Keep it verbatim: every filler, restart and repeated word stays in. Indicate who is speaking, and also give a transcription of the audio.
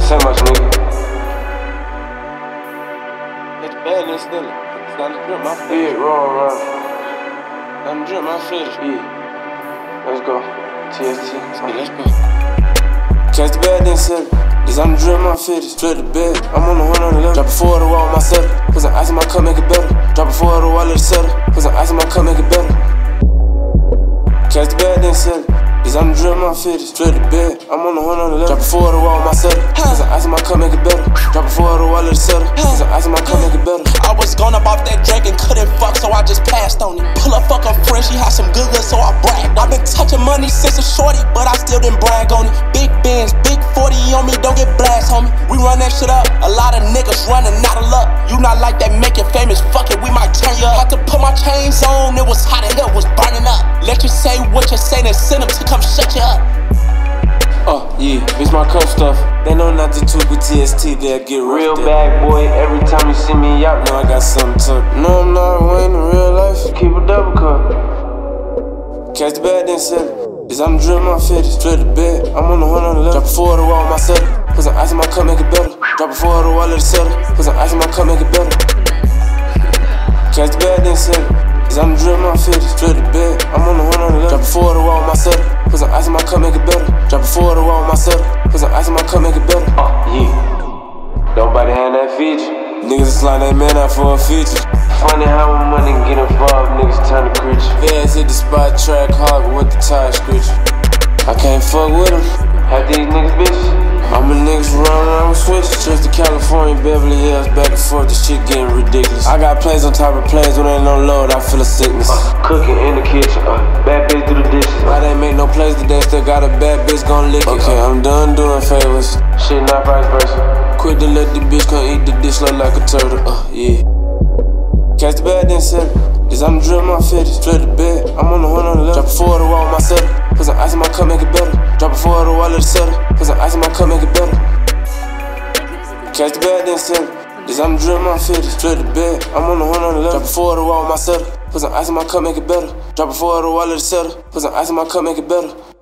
Speaker 1: say much, nigga. It's bad, it's still. It's not the drip, my finish. Yeah, raw, raw. Not the drip, my finish. Yeah. Let's go. T S T. Yeah, let's go. Catch the bad, then sell it. This I'm the drip, my finish. Flip the bed. I'm on the one on the left. Drop it forward the wall with my setter. Put some ice in my cup, make it better. Drop it forward the wall, let it settle. Put some ice in my cup, make it better. Catch the bad, then sell it. This I'm the drip, my fitties. Flip the bed, I'm on the one on the left. Drop it forward the wall with my setter. Put some ice in my cup, make it better. Drop it forward the wall, let it settle. Put some ice in my cup, make it better.
Speaker 2: I was gone up off that drink and couldn't fuck, so I just passed on it. Pull up, fuck her friend, she had some good looks, so I bragged. I've been touching money since a shorty, but I still didn't brag on it. Big Benz, big forty on me, don't get blast, homie. We run that shit up, a lot of niggas running out of luck. You not like that, make it famous, fuck it, we might turn you up. Had to put my chains on, it was hot as hell, was burning up. Let you say what you say, then send them to come shut you up.
Speaker 1: Uh, yeah, bitch, my cup stuff. They know not to talk with T S T, they'll get real bad, boy. Every time you see me out, know I got something to. No, I'm not Wayne in real life. Keep a double cup. Catch the bad, then sell it. This I'm the drip, my fitties. Flip the bed, I'm on the one on the left. Drop it forward the wall with my setter. Put some ice in my cup, make it better. Drop it forward the wall, let it settle. Put some ice in my cup, make it better. Catch the bad, then sell it. This I'm the drip, my fitties. Flip the bed, I'm on the one on the left. Drop it forward the wall with my setter. Put some ice in my cup, make it better. Drop it forward the wall with my setter. Put some ice in my cup, make it better. Uh, yeah. Nobody had that feature. Niggas slide that man out for a feature. Funny how when money get involved, niggas turn to creature. Vans hit the spot, track hard with the tire screecher. I can't fuck with them. Have these niggas bitches. I'm a niggas run around with switches. Trips to California, Beverly Hills, back and forth, this shit getting ridiculous. I got planes on top of planes, when ain't no load, I feel a sickness. Uh, cooking in the kitchen, uh, bad bitch do the dishes. Why they make no plays today, still got a bad bitch gon' lick it. Okay, uh, I'm done doing favors. Shit, not vice versa. Quit to let the bitch come eat the dish look like a turtle, uh, yeah. Catch the bad, then sell it. This I'm the drip, my fitties. Flip the bed, I'm on the one on the left. Drop it forward the wall with my setter. Put some ice in my cup, make it better. Drop it forward the wall, let it settle. Put some ice in my cup, make it better. Catch the bad, then sell it. This I'm the drip, my fitties. Flip the bed, I'm on the one on the left. Drop it forward the wall with my setter. Put some ice in my cup, make it better. Drop it forward the wall, let it settle. Put some ice in my cup, make it better.